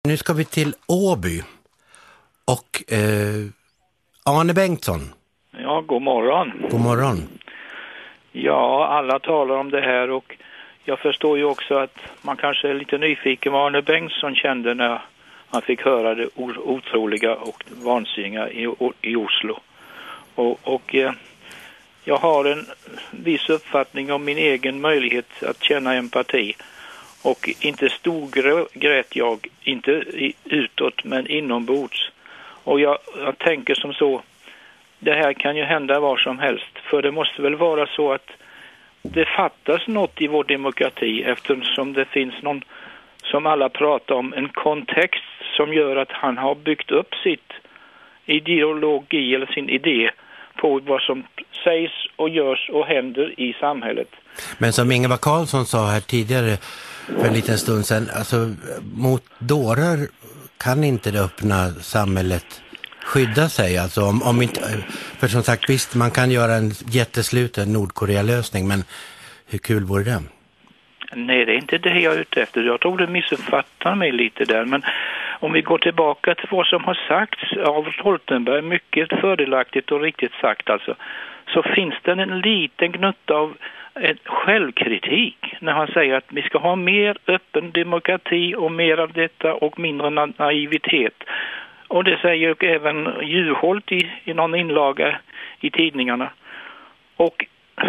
Nu ska vi till Åby och Arne Bengtsson. Ja, god morgon. God morgon. Ja, alla talar om det här och jag förstår ju också att man kanske är lite nyfiken vad Arne Bengtsson kände när han fick höra det otroliga och vansinniga i Oslo. Och jag har en viss uppfattning om min egen möjlighet att känna empati. Och inte storgrät jag, inte utåt men inombords. Och jag tänker som så, det här kan ju hända var som helst. För det måste väl vara så att det fattas något i vår demokrati eftersom det finns någon, som alla pratar om, en kontext som gör att han har byggt upp sitt ideologi eller sin idé på vad som sägs och görs och händer i samhället. Men som Ingvar Carlsson sa här tidigare för en liten stund sedan, alltså mot dårar kan inte det öppna samhället skydda sig, alltså om inte, för som sagt visst man kan göra en jättesluten Nordkorea-lösning, men hur kul vore det? Nej, det är inte det jag är ute efter. Jag tror du missuppfattar mig lite där, men om vi går tillbaka till vad som har sagts av Stoltenberg, mycket fördelaktigt och riktigt sagt alltså, så finns det en liten gnutta av självkritik när han säger att vi ska ha mer öppen demokrati och mer av detta och mindre naivitet. Och det säger ju även Juholt i någon inlaga i tidningarna. Och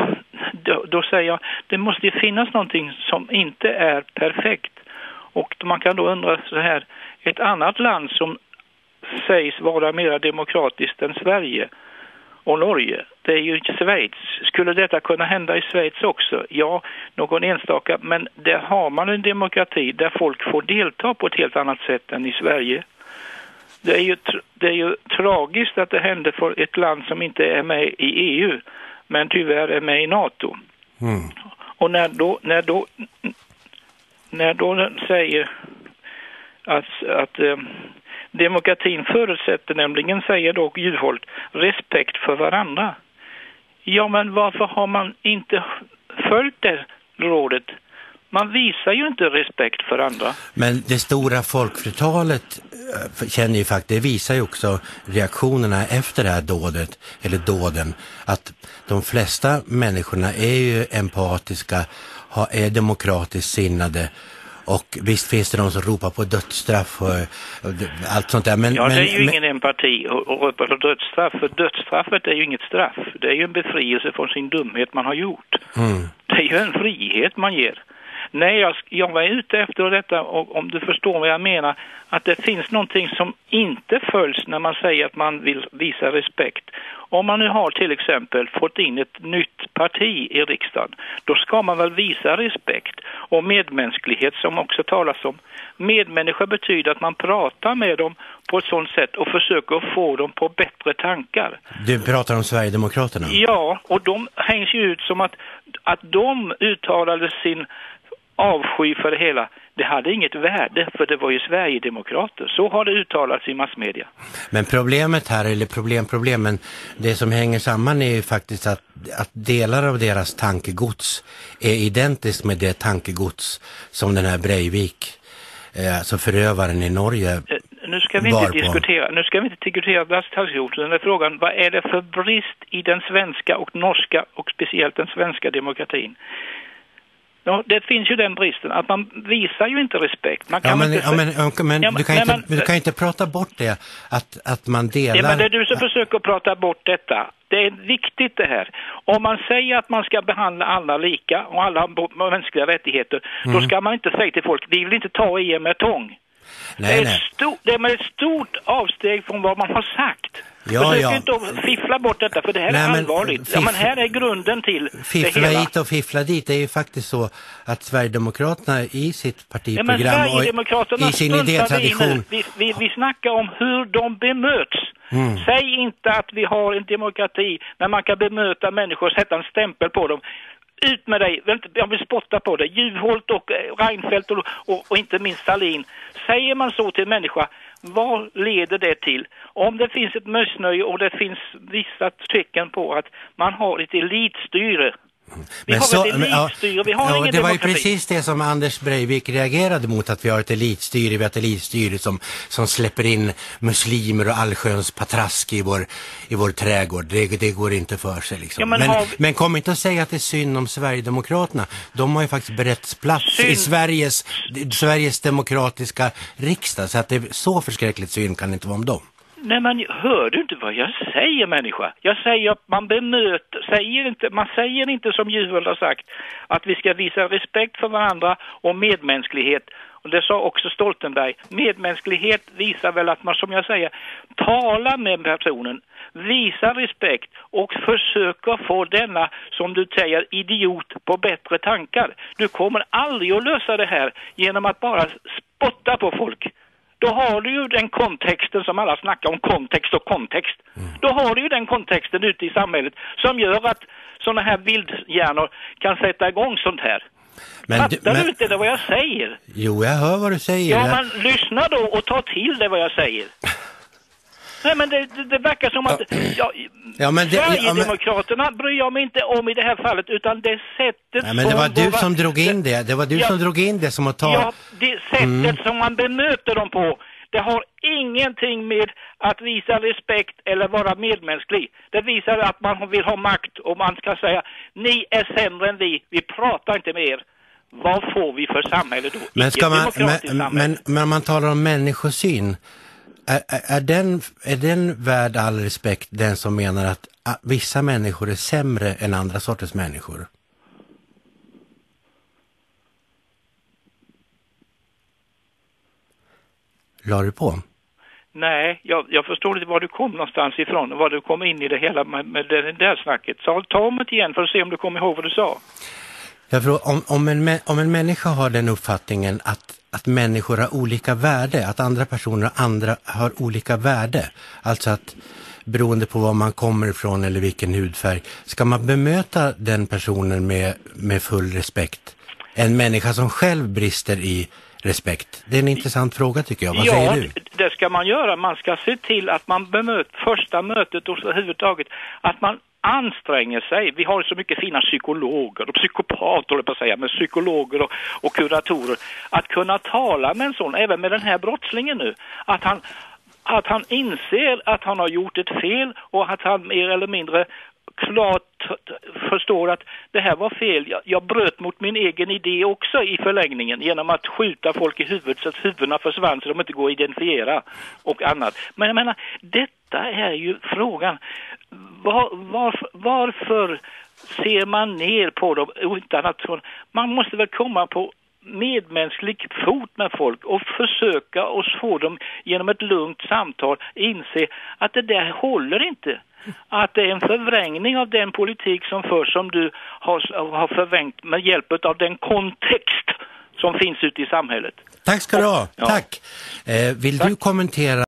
då säger jag, det måste ju finnas någonting som inte är perfekt. Och man kan då undra så här, ett annat land som sägs vara mer demokratiskt än Sverige och Norge, det är ju Schweiz. Skulle detta kunna hända i Schweiz också? Ja, någon enstaka, men där har man en demokrati där folk får delta på ett helt annat sätt än i Sverige. Det är ju tragiskt att det händer för ett land som inte är med i EU, men tyvärr är med i NATO. Mm. Och när då säger att demokratin förutsätter nämligen, säger då Juholt, respekt för varandra. Ja, men varför har man inte följt det rådet? Man visar ju inte respekt för andra. Men det stora folkflertalet känner ju faktiskt, det visar ju också reaktionerna efter det här dåden, att de flesta människorna är ju empatiska, är demokratiskt sinnade. Och visst finns det de som ropar på dödsstraff och allt sånt där. Men, ja, det är ju ingen empati att ropa på dödsstraff. För dödsstraffet är ju inget straff. Det är ju en befrielse från sin dumhet man har gjort. Mm. Det är ju en frihet man ger. Nej, jag var ute efter detta, och om du förstår vad jag menar, att det finns någonting som inte följs när man säger att man vill visa respekt. Om man nu har till exempel fått in ett nytt parti i riksdagen, då ska man väl visa respekt och medmänsklighet som också talas om. Medmänniska betyder att man pratar med dem på ett sådant sätt och försöker få dem på bättre tankar. Du pratar om Sverigedemokraterna? Ja, och de hängs ju ut som att de uttalade sin avsky för det hela. Det hade inget värde, för det var ju Sverigedemokrater. Så har det uttalats i massmedia. Men problemet här, eller problemen, det som hänger samman är ju faktiskt att delar av deras tankegods är identiskt med det tankegods som den här Breivik, alltså förövaren i Norge, Nu ska vi inte diskutera den här frågan. Vad är det för brist i den svenska och norska och speciellt den svenska demokratin? Ja, det finns ju den bristen att man visar ju inte respekt. Man kan du kan inte prata bort det att man delar. Ja, men det är du som försöker prata bort detta. Det är viktigt det här. Om man säger att man ska behandla alla lika och alla har mänskliga rättigheter, då ska man inte säga till folk, vi vill inte ta i er med tång. Det är ett stort avsteg från vad man har sagt. Försök inte att fiffla bort detta, för det här är allvarligt. Men här är grunden till fiffla det hela. Hit och fiffla dit. Det är ju faktiskt så att Sverigedemokraterna i sitt partiprogram och i sin idétradition... Vi snackar om hur de bemöts. Säg inte att vi har en demokrati när man kan bemöta människor och sätta en stämpel på dem. Ut med dig, jag vill spotta på det. Juholt och Reinfeldt och inte minst Sahlin. Säger man så till människa, vad leder det till? Om det finns ett missnöje och det finns vissa tecken på att man har ett elitstyre Vi har ett elitstyre, vi har ingen det demokrati. var ju precis det som Anders Breivik reagerade mot, att vi har ett elitstyre. Vi har ett elitstyre som släpper in muslimer och allsköns patrask i vår trädgård. Det går inte för sig liksom. Ja, men kom inte att säga att det är synd om Sverigedemokraterna. De har ju faktiskt beretts plats i Sveriges demokratiska riksdag. Så att det är så förskräckligt synd kan det inte vara om dem. Nej, men hör du inte vad jag säger, människa? Jag säger att man säger inte som Juholt har sagt, att vi ska visa respekt för varandra och medmänsklighet. Och det sa också Stoltenberg. Medmänsklighet visar väl att man, som jag säger, talar med personen, visar respekt och försöker få denna, som du säger, idiot på bättre tankar. Du kommer aldrig att lösa det här genom att bara spotta på folk. Då har du ju den kontexten som alla snackar om, kontext och kontext. Då har du ju den kontexten ute i samhället som gör att sådana här vildhjärnor kan sätta igång sånt här. Fattar du inte det vad jag säger? Jo, jag hör vad du säger. Ja, men lyssna då och ta till det vad jag säger. Nej, men det verkar som att Sverigedemokraterna bryr jag mig inte om i det här fallet, utan det sättet. Nej, men det var du som drog in det. Det var du som drog in det som att ta. Ja, det sättet som man bemöter dem på, det har ingenting med att visa respekt eller vara medmänsklig. Det visar att man vill ha makt och man ska säga, ni är sämre än vi pratar inte med er. Vad får vi för samhälle då? Men man talar om människosyn. Är den värd all respekt, den som menar att vissa människor är sämre än andra sorters människor? La du på? Nej, jag förstår inte var du kom någonstans ifrån, var du kom in i det hela med det där snacket. Så ta om det igen för att se om du kommer ihåg vad du sa. Jag tror, om en människa har den uppfattningen att människor har olika värde, att andra personer har olika värde, alltså att beroende på var man kommer ifrån eller vilken hudfärg, ska man bemöta den personen med full respekt? En människa som själv brister i respekt. Det är en intressant fråga tycker jag. Vad säger du? Det ska man göra. Man ska se till att man bemöter första mötet och överhuvudtaget att man anstränger sig. Vi har så mycket fina psykologer och psykopater, på att säga, med psykologer och kuratorer. Att kunna tala med en sån, även med den här brottslingen nu, att han inser att han har gjort ett fel och att han mer eller mindre klart förstår att det här var fel. Jag bröt mot min egen idé också i förlängningen genom att skjuta folk i huvudet så att huvudena försvann så de inte går att identifiera och annat. Men jag menar, detta är ju frågan. Varför ser man ner på dem utan att man måste väl komma på medmänsklig fot med folk och försöka och få dem genom ett lugnt samtal inse att det där håller inte. Att det är en förvrängning av den politik som förs som du har förvrängt med hjälp av den kontext som finns ute i samhället. Tack ska du ha. Ja. Tack. Vill du kommentera